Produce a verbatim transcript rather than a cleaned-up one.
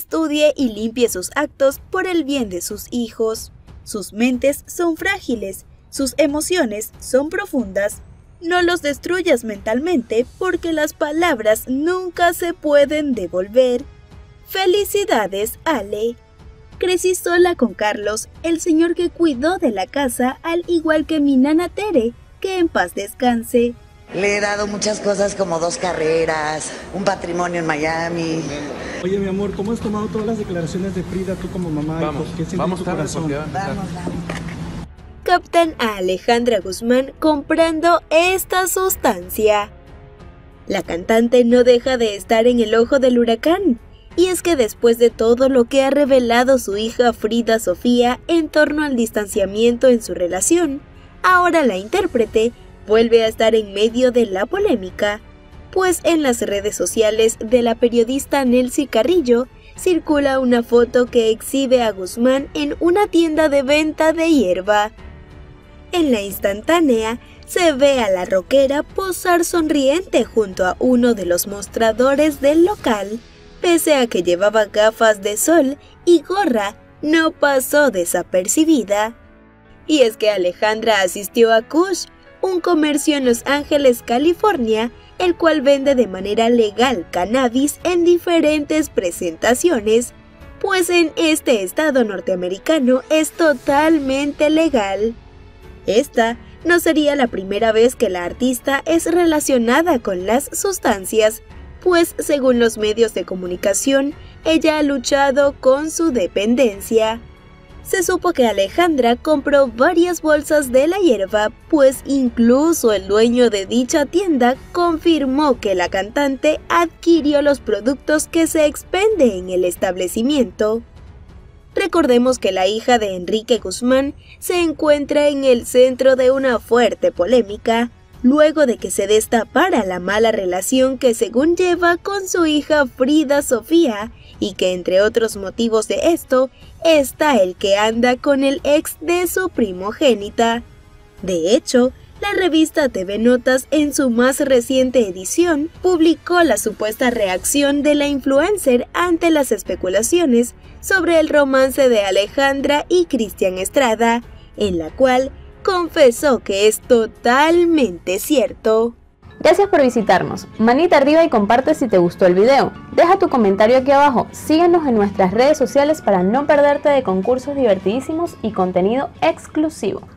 estudie y limpie sus actos por el bien de sus hijos. Sus mentes son frágiles, sus emociones son profundas. No los destruyas mentalmente porque las palabras nunca se pueden devolver. Felicidades, Ale. Crecí sola con Carlos, el señor que cuidó de la casa, al igual que mi nana Tere, que en paz descanse. Le he dado muchas cosas como dos carreras, un patrimonio en Miami. Oye, mi amor, ¿cómo has tomado todas las declaraciones de Frida, tú como mamá? Vamos, ¿Qué sientes vamos en tu tarde corazón? porque va a empezar. Vamos, vamos. Captan a Alejandra Guzmán comprando esta sustancia. La cantante no deja de estar en el ojo del huracán, y es que después de todo lo que ha revelado su hija Frida Sofía en torno al distanciamiento en su relación, ahora la intérprete vuelve a estar en medio de la polémica, pues en las redes sociales de la periodista Nelcy Carrillo circula una foto que exhibe a Guzmán en una tienda de venta de hierba. En la instantánea se ve a la rockera posar sonriente junto a uno de los mostradores del local. Pese a que llevaba gafas de sol y gorra, no pasó desapercibida. Y es que Alejandra asistió a Kush, un comercio en Los Ángeles, California, el cual vende de manera legal cannabis en diferentes presentaciones, pues en este estado norteamericano es totalmente legal. Esta no sería la primera vez que la artista es relacionada con las sustancias, pues según los medios de comunicación, ella ha luchado con su dependencia. Se supo que Alejandra compró varias bolsas de la hierba, pues incluso el dueño de dicha tienda confirmó que la cantante adquirió los productos que se expende en el establecimiento. Recordemos que la hija de Enrique Guzmán se encuentra en el centro de una fuerte polémica, luego de que se destapara la mala relación que según lleva con su hija Frida Sofía, y que entre otros motivos de esto, está el que anda con el ex de su primogénita. De hecho, la revista T V Notas en su más reciente edición publicó la supuesta reacción de la influencer ante las especulaciones sobre el romance de Alejandra y Cristian Estrada, en la cual confesó que es totalmente cierto. Gracias por visitarnos, manita arriba y comparte si te gustó el video. Deja tu comentario aquí abajo, síguenos en nuestras redes sociales para no perderte de concursos divertidísimos y contenido exclusivo.